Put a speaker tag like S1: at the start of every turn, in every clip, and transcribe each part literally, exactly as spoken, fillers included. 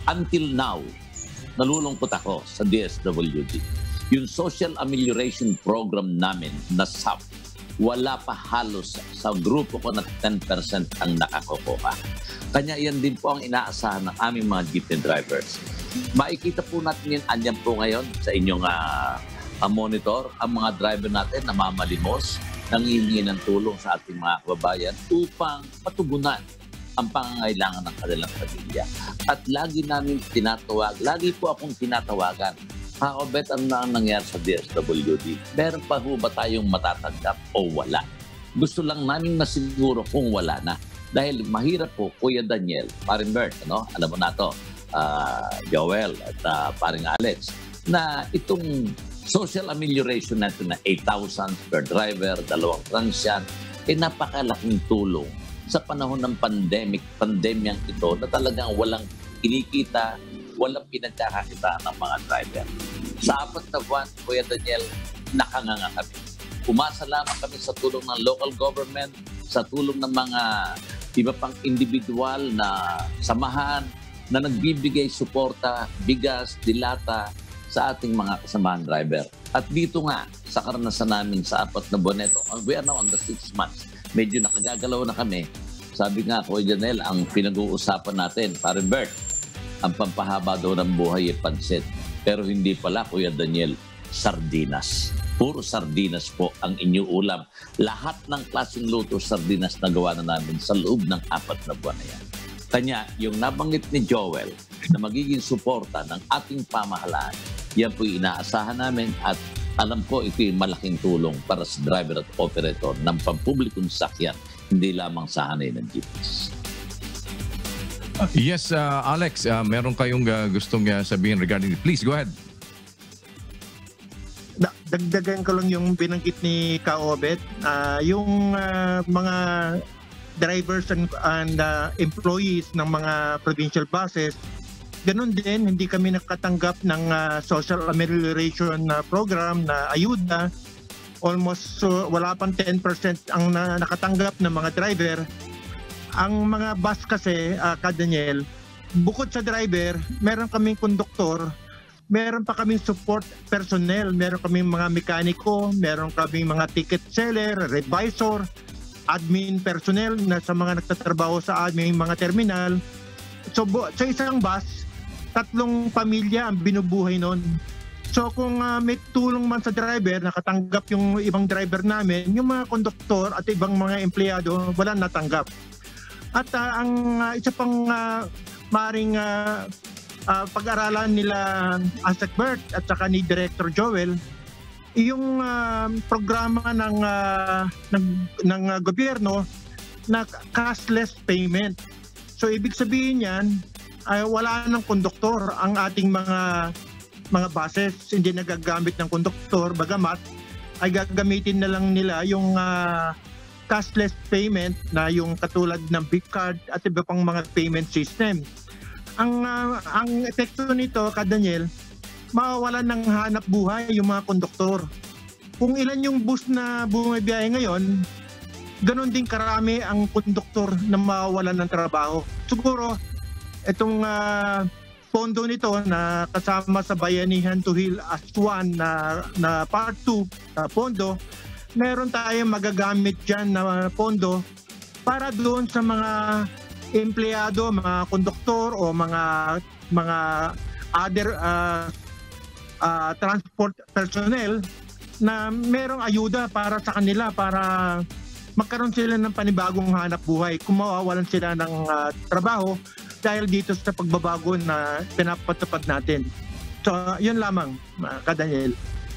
S1: until now, nalulungkot ako sa D S W D. Yung social amelioration program namin na S A P, wala pa halos sa grupo ko na ten percent ang nakakukuha. Kanya yan din po ang inaasahan ng aming mga jeepney drivers. Makikita po natin yan, andyan po ngayon sa inyong uh, uh, monitor, ang mga driver natin na mamalimos, nangihingi ng tulong sa ating mga kababayan upang matugunan ang pangangailangan ng kanilang pamilya. At lagi namin tinatawag, lagi po akong tinatawagan, ha, Obet, ano na ang nangyari sa D S W D? Meron pa ho ba tayong matatanggap o wala? Gusto lang namin masiguro kung wala na. Dahil mahirap po, Kuya Daniel, paring Bert, ano? Alam mo na to, uh, Joel at uh, paring Alex, na itong social amelioration natin na eight thousand per driver, dalawang transyan, eh napakalaking tulong sa panahon ng pandemic, pandemyang ito na talagang walang kinikita, walang pinagkakakita ng mga driver. Sa apat na buwan, Kuya Daniel, nakanganga kami. Umasa lamang kami sa tulong ng local government, sa tulong ng mga iba pang individual na samahan na nagbibigay suporta, bigas, dilata sa ating mga kasamahan driver. At dito nga, sa karanasan namin sa apat na buwan ito, we are now on the six months, medyo nakagagalaw na kami. Sabi nga, Kuya Janelle, ang pinag-uusapan natin, parang Bert, ang pampahaba daw ng buhay ay pansit. Pero hindi pala, Kuya Daniel, sardinas. Puro sardinas po ang inyong ulam. Lahat ng klaseng luto sardinas na gawa na namin sa loob ng apat na buwan na yan. Kanya, yung nabanggit ni Joel na magiging suporta ng ating pamahalaan, yan po inaasahan namin at alam ko ito yung malaking tulong para sa driver at operator ng pampublikong sakyan, hindi lamang sa hanay ng jeepneys.
S2: Uh, yes, uh, Alex, uh, meron kayong uh, gustong uh, sabihin regarding it. Please, go ahead.
S3: Dagdagan ko lang yung binanggit ni Ka Obet. Uh, yung uh, mga drivers and, and uh, employees ng mga provincial buses, ganun din, hindi kami nakatanggap ng uh, social amelioration uh, program na ayuda. Almost uh, wala pang ten percent ang na, nakatanggap ng mga driver. Ang mga bus kasi, uh, Ka Daniel, bukod sa driver, meron kaming konduktor, meron pa kaming support personnel, meron kaming mga mekaniko, meron kaming mga ticket seller, revisor, admin personnel na sa mga nagtatrabaho sa aming mga terminal. So sa isang bus, tatlong pamilya ang binubuhay noon. So kung uh, may tulong man sa driver, nakatanggap yung ibang driver namin, yung mga konduktor at ibang mga empleyado, wala natanggap. At uh, ang uh, isa pang uh, maring uh, uh, pag-aralan nila Asek Bert at saka ni Director Joel, yung uh, programa ng, uh, ng, ng uh, gobyerno na cashless payment. So ibig sabihin yan, ay uh, wala ng konduktor ang ating mga mga buses, hindi nagagamit ng konduktor, bagamat ay gagamitin na lang nila yung uh, cashless payment na yung katulad ng big card at iba pang mga payment system. Ang uh, ang epekto nito, Ka Daniel, mawawalan ng hanap buhay yung mga konduktor. Kung ilan yung bus na bumibiyahe ngayon, ganun din karami ang konduktor na mawawalan ng trabaho. Siguro, itong uh, pondo nito na kasama sa Bayanihan to Heal as one na, na part two na pondo, meron tayong magagamit dyan na pondo para doon sa mga empleyado, mga konduktor o mga mga other uh, uh, transport personnel na merong ayuda para sa kanila para magkaroon sila ng panibagong hanap buhay kung mawawalan sila ng uh, trabaho dahil dito sa pagbabago na pinapatupad natin. So, yun lamang, Ka Daniel.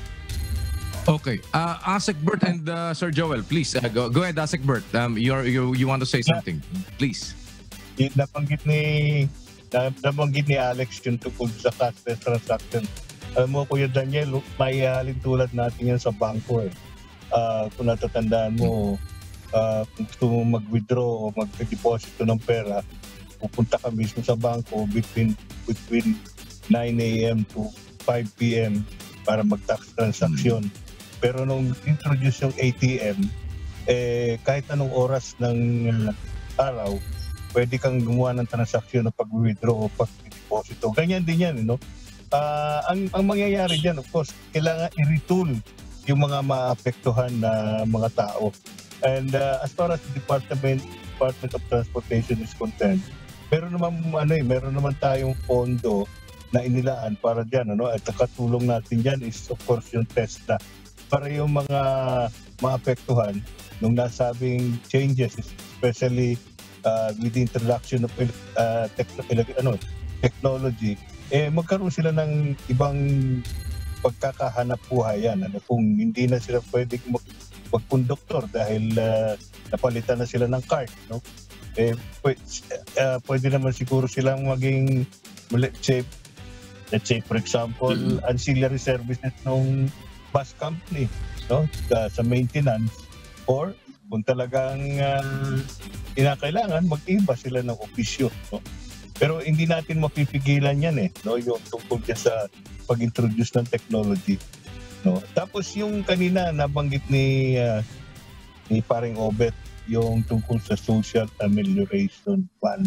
S2: Okay. Uh, Asek Bert and uh, Sir Joel, please, uh, go, go ahead, Asek Bert. Um, you're, you, you want to say something? Please.
S4: Nabanggit ni, nabanggit ni Alex yung tungkol sa cashless transaction. Alam mo, Kuya Daniel, may halin tulad natin yan sa bangko. Eh. Uh, kung natatandaan mo, uh, kung gusto mo mag-withdraw o mag-deposito ng pera, pupunta ka mismo sa bangko between between nine A M to five P M para mag-tax transaction. Hmm. Pero nung introduce yung A T M, eh, kahit anong oras ng uh, araw, pwede kang gumawa ng transaksyon na pag-withdraw o pag deposito. Ganyan din yan, no? Uh, ang, ang mangyayari dyan, of course, kailangan i-retool yung mga maapektuhan na mga tao. And uh, as far as the Department, Department of Transportation is concerned, meron naman, ano eh, meron naman tayong pondo na inilaan para dyan, ano? At katulong natin dyan is, of course, yung TESDA. Para yung mga maapektuhan nung nasabing changes, especially uh, with the introduction of uh, tech- ano, technology, eh magkaroon sila ng ibang pagkakahanap buhay yan. Ano, kung hindi na sila pwedeng mag- magkonduktor dahil uh, napalitan na sila ng cart, no? Eh, pwede, uh, pwede naman siguro silang maging, let's say, let's say for example, mm-hmm. ancillary services ng bus company, no? Uh, sa maintenance, or kung talagang uh, kinakailangan, mag-iba sila ng opisyo, no? Pero hindi natin mapipigilan yan eh, no? Yung tungkol dyan sa pag-introduce ng technology, no? Tapos yung kanina nabanggit ni uh, ni paring Obet, yung tungkol sa social amelioration fund.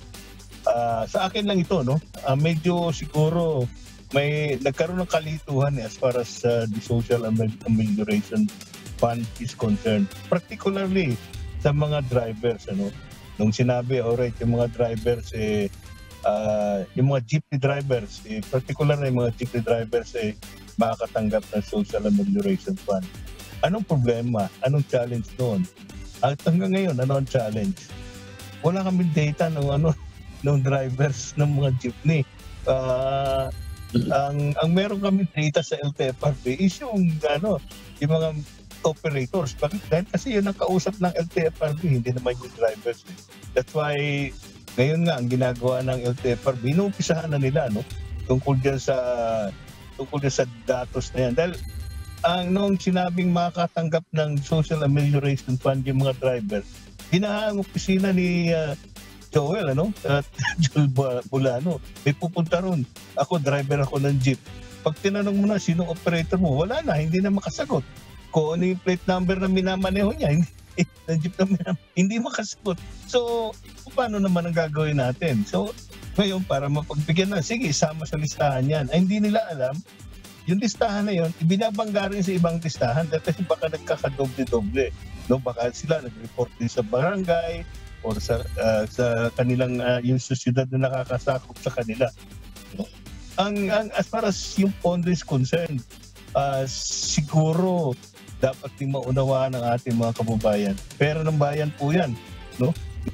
S4: Uh, sa akin lang ito, no? Uh, medyo siguro may nagkaroon ng kalituhan eh, as far as uh, the social amelioration fund is concerned. Particularly sa mga drivers, ano? Nung sinabi, alright, yung mga drivers, eh, uh, yung mga jeepney drivers, eh, particular na yung mga jeepney drivers, eh, makakatanggap ng social amelioration fund. Anong problema? Anong challenge doon? At hanggang ngayon, ano ang challenge? Wala kaming data ng ano, ng drivers ng mga jeepney. Uh, ang ang meron kaming data sa L T F R B is yung ano, yung mga operators. Bakit? Dahil kasi yun ang kausap ng L T F R B, hindi naman yung drivers. Eh. That's why ngayon nga ang ginagawa ng L T F R B, inuumpisahan na nila, no? Tungkol dyan sa tungkol dyan sa datos na yan. Dahil ang nung sinabing makatanggap ng social amelioration fund yung mga driver, ginahaang opisina ni uh, Joel, ano? At Joel Bulano, may pupunta ron. Ako, driver ako ng jeep. Pag tinanong mo na sino operator mo, wala na, hindi na makasagot. Kung ano yung plate number na minamaneho niya, hindi, ng jeep na minamaneho, hindi makasagot. So, paano naman ang gagawin natin? So, ngayon, para mapagbigyan na, sige, isama sa listahan yan. Ay, hindi nila alam, yung listahan na yun, ibinabangga rin sa ibang listahan kasi baka nagkakadoble-doble. No? Baka sila nag-report din sa barangay or sa uh, sa kanilang uh, yung susyudad na nakakasakop sa kanila. No? Ang, ang as far as yung pondo is concerned, uh, siguro dapat din maunawaan ng ating mga kababayan. Pero ng bayan po yan. No?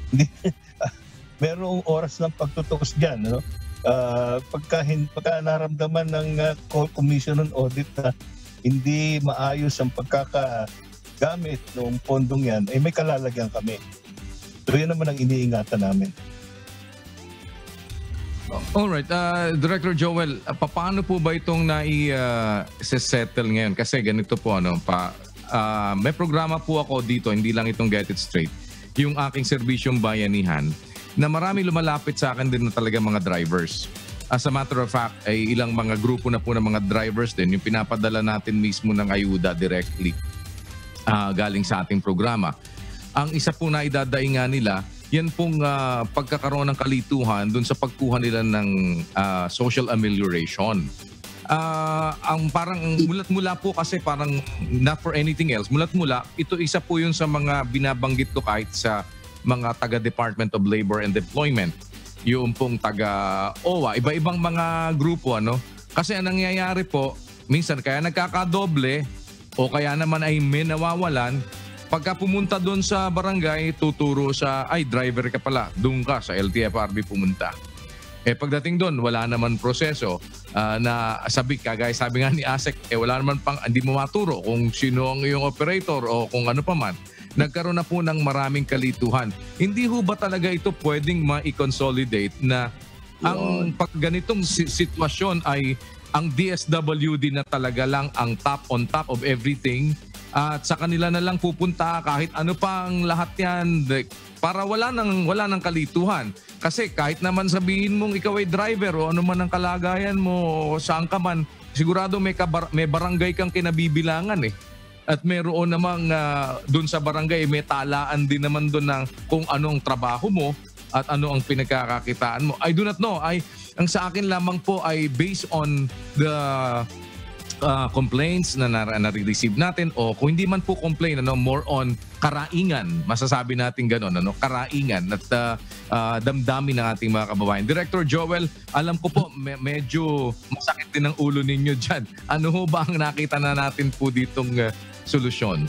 S4: Merong oras ng pagtutukos dyan. No? Uh, pagka, pagka naramdaman ng uh, Commission on Audit na hindi maayos ang pagkakagamit ng pondong yan, ay eh, may kalalagyan kami. So yan naman ang iniingatan namin.
S2: Alright, uh, Director Joel, uh, paano po ba itong nai-settle uh, ngayon? Kasi ganito po, ano, pa, uh, may programa po ako dito, hindi lang itong Get It Straight, yung aking Serbisyong Bayanihan, na marami lumalapit sa akin din na talaga mga drivers. As a matter of fact, ay ilang mga grupo na po ng mga drivers din, yung pinapadala natin mismo ng ayuda directly uh, galing sa ating programa. Ang isa po na idadaingan nila, yan pong uh, pagkakaroon ng kalituhan dun sa pagkuha nila ng uh, social amelioration. Uh, ang parang mulat-mula po kasi parang not for anything else, mulat-mula, ito isa po yun sa mga binabanggit ko kahit sa mga taga-Department of Labor and Employment, yung pong taga-O W A, iba-ibang mga grupo, ano? Kasi ang nangyayari po, minsan kaya nagkakadoble o kaya naman ay may nawawalan, pagka pumunta doon sa barangay, tuturo sa, ay driver ka pala, doon ka sa L T F R B pumunta. Eh pagdating doon, wala naman proseso uh, na sabi, kagaya sabi nga ni Asek, eh wala naman pang, hindi mo maturo kung sino ang iyong operator o kung ano pa man. Nagkaroon na po ng maraming kalituhan. Hindi ho ba talaga ito pwedeng ma-consolidate na ang pag ganitong sitwasyon ay ang D S W D na talaga lang ang top on top of everything at sa kanila na lang pupunta kahit ano pa ang lahat yan para wala nang, wala nang kalituhan. Kasi kahit naman sabihin mong ikaw ay driver o ano man ang kalagayan mo o saan ka man, sigurado may, kabar- may barangay kang kinabibilangan eh. At meron namang uh, doon sa barangay, may talaan din naman doon ng kung anong trabaho mo at ano ang pinagkakakitaan mo. I do not know. I, Ang sa akin lamang po ay based on the uh, complaints na nare-receive natin, o kung hindi man po complain, ano, more on karaingan, masasabi natin gano'n, ano, karaingan at uh, uh, damdamin ng ating mga kababayan. Director Joel, alam ko po me- medyo masakit din ang ulo ninyo dyan. Ano ho ba ang nakita na natin po ditong uh, solusyon?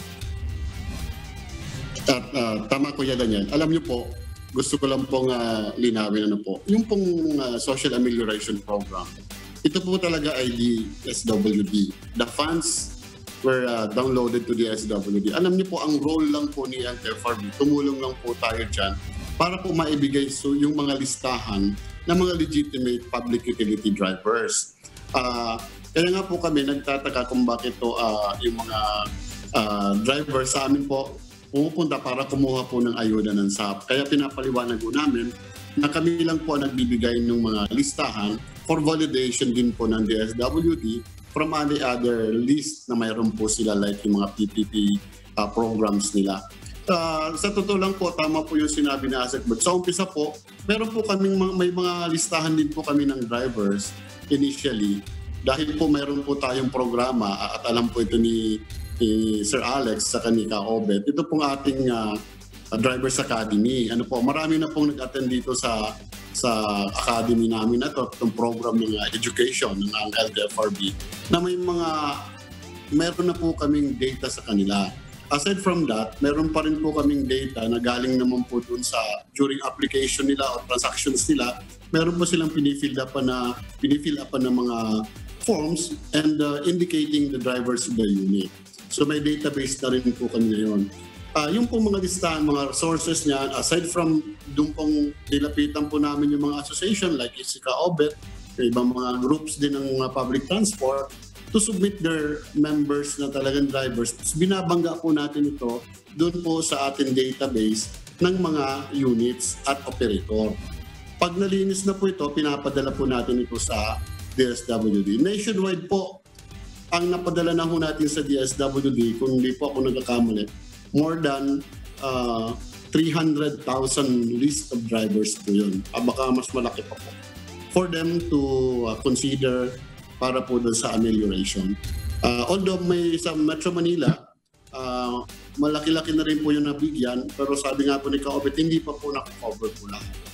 S5: At uh, tama ko yan, Daniel. Alam niyo po, gusto ko lang pong uh, linawin ano po. Yung pong uh, social amelioration program, ito po talaga ay the S W D. The funds were uh, downloaded to the S W D. Alam niyo po, ang role lang po ni U N T V, tumulong lang po tayo dyan para po maibigay so yung mga listahan ng mga legitimate public utility drivers. Uh, kaya nga po kami nagtataka kung bakit to, uh, yung mga uh, drivers sa amin po pumupunta para kumuha po ng ayuda ng S A P. Kaya pinapaliwanag po namin na kami lang po nagbibigay ng mga listahan for validation din po ng D S W D from any other list na mayroon po sila, like yung mga P P P uh, programs nila. Uh, sa totoo lang po, tama po yung sinabi na Asek. But sa umpisa po, meron po kaming may mga listahan din po kami ng drivers initially. Dahil po mayroon po tayong programa at alam po ito ni ni Sir Alex sa kanika Obet. Ito pong ating uh, Drivers Academy. Ano po, marami na pong nag-attend dito sa sa academy namin na ito, itong program ng uh, education ng L T F R B, na may mga, meron na po kaming data sa kanila. Aside from that, meron pa rin po kaming data na galing naman po dun sa during application nila o transactions nila, meron po silang pinifill up na pinifill up ng mga forms and uh, indicating the drivers of the unit. So may database na rin po kami ngayon. Uh, yung pong mga listahan, mga sources niyan, aside from doon pong nilapitan po namin yung mga association like Isika Obet, ibang mga groups din ng mga public transport to submit their members na talagang drivers. Binabangga po natin ito doon po sa ating database ng mga units at operator. Pag nalinis na po ito, pinapadala po natin ito sa D S W D. Nationwide po, ang napadala na po natin sa D S W D, kung hindi po ako nagkakamali, more than uh, three hundred thousand list of drivers po yun. Ah, baka mas malaki pa po. For them to uh, consider para po doon sa amelioration. Uh, although may sa Metro Manila, uh, malaki-laki na rin po yung nabigyan, pero sabi nga po ni Ka-Obet, hindi pa po nakakover po lahat.